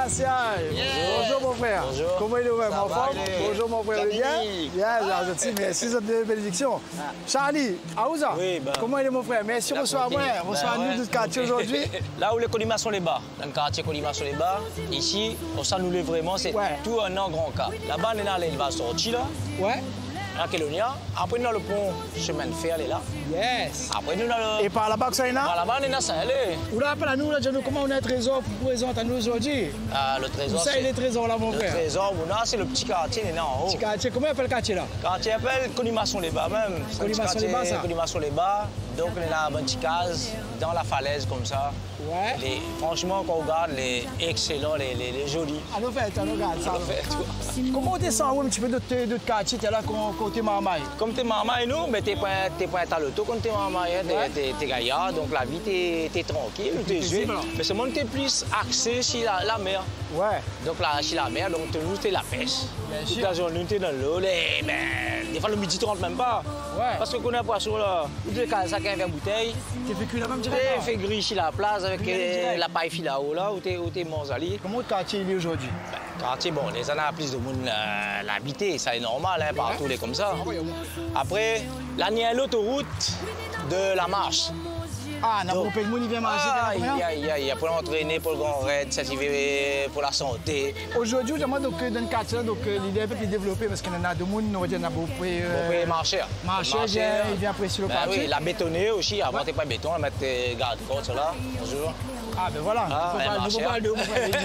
Martial. Bonjour mon frère. Bonjour. Comment il est mon frère? Bonjour mon frère, bien? Bien, gentil, merci de bénédiction. Charlie, Aouza, oui, ben, comment il est mon frère? Merci, bonsoir moi, bonsoir nous du quartier aujourd'hui. Là où les Colima sont les bas, dans le quartier Colima sont les bas, ici, ça nous l'est vraiment, c'est tout un an grand cas. Là-bas, on est dans l'élevage sorti là. Ouais. À Kélonia. Après, nous, dans le pont chemin de fer, elle est là. Yes. Après, nous, dans le... Et par là-bas, que ça est là? Par là-bas, on est dans Saint-Hélé. Vous rappelez à nous, là, comment on a un trésor pour présenter à nous aujourd'hui? Ah, le trésor, c'est... Vous savez les trésors là, mon frère? Le trésor, c'est le petit quartier, il est là en haut. Petit quartier, comment on appelle le quartier là? Quartier appelle Colimaçon-les-Bas même. Colimaçon-les-Bas, ça? Colimaçon-les-Bas. Donc, on est dans la petite case, dans la falaise comme ça. Ouais. Franchement, quand on regarde, les excellents, les jolis. À nous faire, on regarde ça. Comment on descend un petit peu de quartier, tu es là côté Marmaille? Comme tu es Marmaille, nous, mais tu n'es pas à l'auto quand tu es Marmaille, tu es gaillard, donc la vie, tu es tranquille, tu es joué. Mais ce monde, tu es plus axé sur la mer. Ouais. Donc là, sur la mer, donc tu es la pêche. Toute la journée, tu es dans l'eau, des fois le midi, tu rentres même pas. Ouais. Parce que qu'on a un poisson là, tu es ça qui a un bouteille. Tu fais cuire là même direct? Tu fais gris sur la place avec la paille file là-haut, là, où tu es Monzali. Comment le quartier il est aujourd'hui? Quartier, bon, les années à plus de monde l'habiter, ça est normal, hein, partout, les comme ça. Après, là, il y a l'autoroute de la marche. Ah, n'a pas le monde, il vient marcher. Il y a pour l'entraîner, pour le grand raid, pour la santé. Aujourd'hui, dans le quartier, l'idée est de développer parce qu'il y en a deux monde, on va dire, beaucoup marcher. Marcher, il vient apprécier le quartier. Oui, la bétonner aussi, avant, tu pas béton, on va mettre garde-côte là, bonjour. Ah, ben voilà, il faut pas le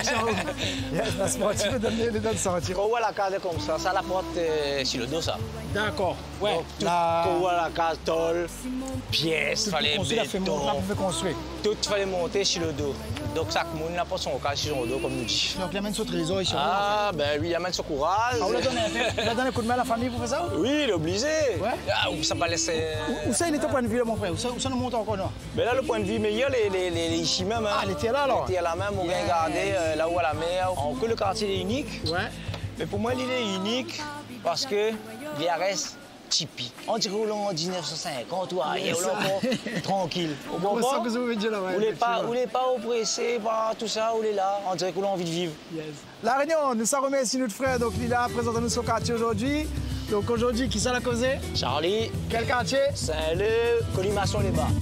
la sportive, tu peux donner le sentir. Quand on voit la case comme ça la porte sur le dos, ça. D'accord, ouais. Quand on voit la case, tôle, pièces, il fallait béton. Tout fallait monter sur le dos. Donc, chaque monde n'a pas son cas sur son dos, comme nous dit. Donc, il amène son trésor ici. Ah, ben oui, il amène son courage. Ah, vous avez donné un coup de main à la famille pour faire ça? Oui, il est obligé. Ouais. Ah, ça va laisser. Où ça, il est ton point de vue, là, mon frère? Où ça nous monte encore, non? Mais là, le point de vue meilleur, les ici même. Ah, les tiers là, alors? Les tiers là même, on vient garder là où à la mer. Que le quartier est unique. Ouais. Mais pour moi, il est unique parce que il reste Tipeee. On dirait qu'on est en 1950 ou ailleurs, tranquille. On sent que vous avez dit là, ouais. Vous n'êtes pas oppressé par tout ça, vous êtes là. On dirait qu'on a envie de vivre. Yes. La Réunion, nous sommes remerciés notre frère, donc il est là, présente nous son quartier aujourd'hui. Donc aujourd'hui, qui ça l'a causé? Charlie. Quel quartier? Saint-Leu, Colimaçon-les-Bas.